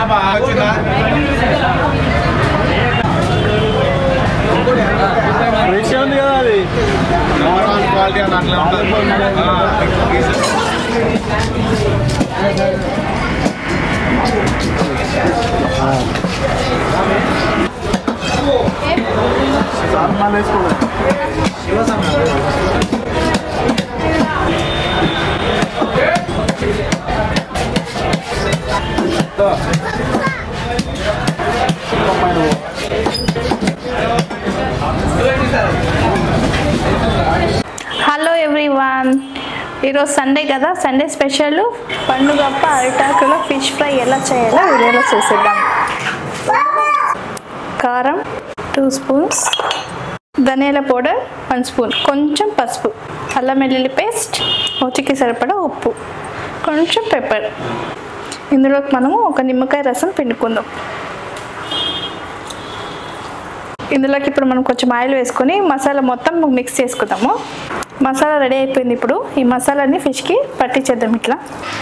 Fresh ఉంది కదా అది నార్మల్ క్వాలిటీ అని అట్లా హలో ఎవ్రీవన్, ఈరోజు సండే కదా, సండే స్పెషల్ పండుగప్ప అరిటాకులో ఫిష్ ఫ్రై ఎలా చేయాలో వీడియోలో చూసేద్దాం. కారం 2 స్పూన్స్, ధనియాల పౌడర్ 1 స్పూన్, కొంచెం పసుపు, అల్లం వెల్లుల్లి పేస్ట్, రుచికి సరిపడా ఉప్పు, కొంచెం పెప్పర్. ఇందులోకి మనము ఒక నిమ్మకాయ రసం పిండుకుందాం. ఇందులోకి ఇప్పుడు మనం కొంచెం ఆయిల్ వేసుకొని మసాలా మొత్తం మిక్స్ చేసుకుందాము. మసాలా రెడీ అయిపోయింది. ఇప్పుడు ఈ మసాలాని ఫిష్కి పట్టించేద్దాం. ఇట్లా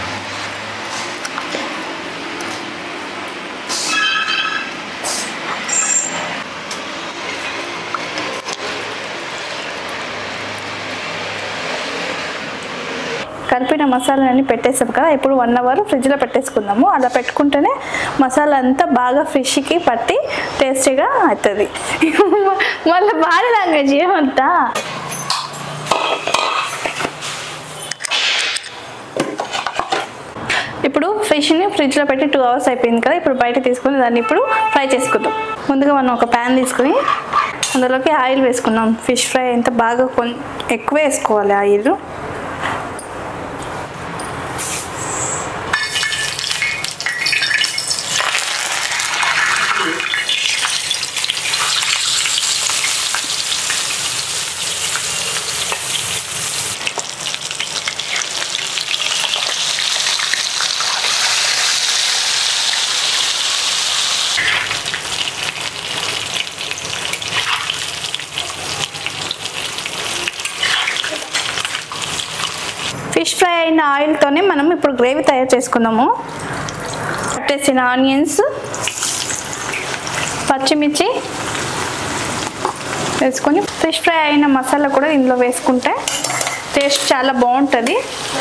కలిపిన మసాలాన్ని పెట్టేసాం కదా, ఇప్పుడు 1 అవర్ ఫ్రిడ్జ్లో పెట్టేసుకుందాము. అలా పెట్టుకుంటేనే మసాలా అంతా బాగా ఫిష్కి పట్టి టేస్టీగా అవుతుంది. మళ్ళీ బాడీ లాంగ్వేజ్ ఏమంతా. ఇప్పుడు ఫిష్ని ఫ్రిడ్జ్లో పెట్టి 2 అవర్స్ అయిపోయింది కదా, ఇప్పుడు బయట తీసుకొని దాన్ని ఇప్పుడు ఫ్రై చేసుకుందాం. ముందుగా మనం ఒక ప్యాన్ తీసుకొని అందులోకి ఆయిల్ వేసుకున్నాం. ఫిష్ ఫ్రై అంతా బాగా ఎక్కువ వేసుకోవాలి ఆయిల్. ఫిష్ ఫ్రై అయిన ఆయిల్తోనే మనం ఇప్పుడు గ్రేవీ తయారు చేసుకుందాము. కట్టేసిన ఆనియన్స్, పచ్చిమిర్చి వేసుకొని ఫిష్ ఫ్రై అయిన మసాలా కూడా ఇందులో వేసుకుంటే టేస్ట్ చాలా బాగుంటుంది.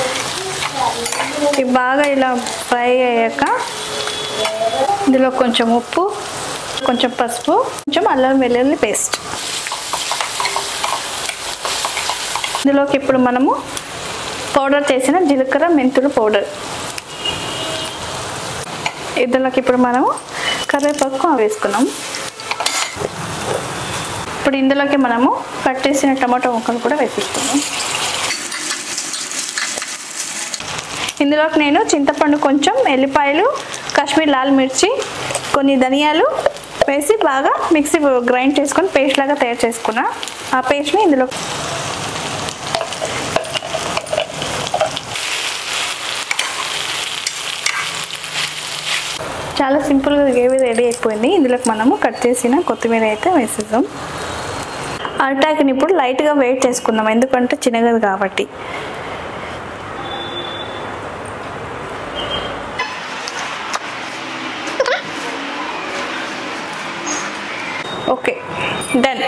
ఇది బాగా ఇలా ఫ్రై అయ్యాక ఇందులో కొంచెం ఉప్పు, కొంచెం పసుపు, కొంచెం అల్లం వెల్లుల్లి పేస్ట్. ఇందులోకి ఇప్పుడు మనము పౌడర్ చేసిన జీలకర్ర మెంతులు పౌడర్. ఇందులోకి ఇప్పుడు మనము కరివేపాకు వేసుకున్నాం. ఇప్పుడు ఇందులోకి మనము కట్ చేసిన టమాటో ముక్కలు కూడా వేసుకున్నాం. ఇందులోకి నేను చింతపండు, కొంచెం ఎల్లిపాయలు, కాశ్మీర్ లాల్ మిర్చి, కొన్ని ధనియాలు వేసి బాగా మిక్సీ గ్రైండ్ చేసుకొని పేస్ట్ లాగా తయారు చేసుకున్నా. ఆ పేస్ట్ని ఇందులో చాలా సింపుల్గా గ్రేవీ రెడీ అయిపోయింది. ఇందులోకి మనము కట్ చేసిన కొత్తిమీర అయితే వేసేద్దాం. అరిటాకుని ఇప్పుడు లైట్గా వెయిట్ చేసుకుందాం, ఎందుకంటే చిన్నగది కాబట్టి. Okay, done.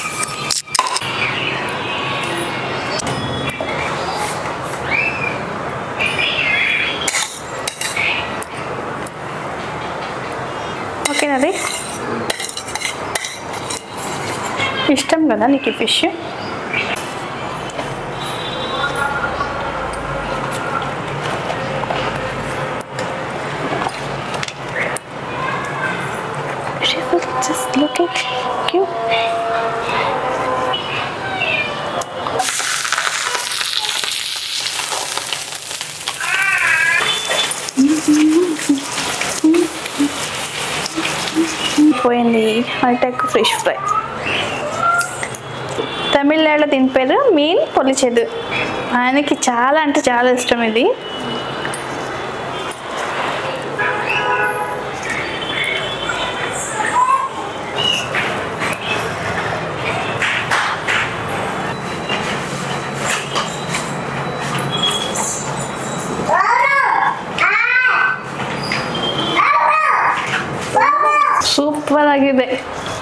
ఓకేనది ఇష్టం కదా నీకు ఈ fish. Just look at you. పోయింది అరిటాకు ఫిష్ ఫ్రై. తమిళనాడులో దీని పేరు మీన్ పొలిచెదు. ఆయనకి చాలా అంటే చాలా ఇష్టం ఇది. ಸೂಪರ್ ಆಗಿದೆ.